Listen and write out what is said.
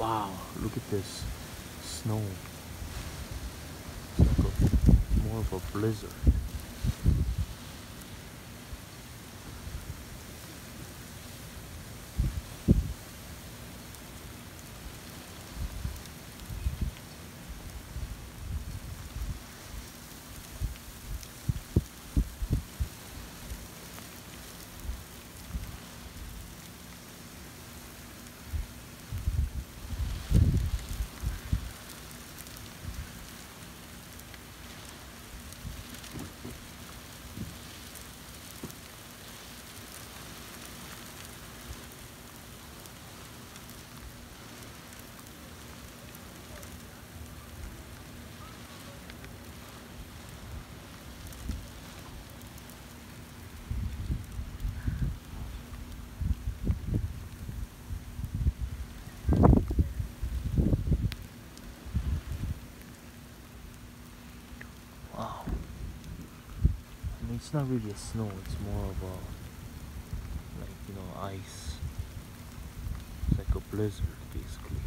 Wow, look at this snow. It's like more of a blizzard. Wow. I mean, it's not really a snow, it's more of a, like, ice. It's like a blizzard, basically.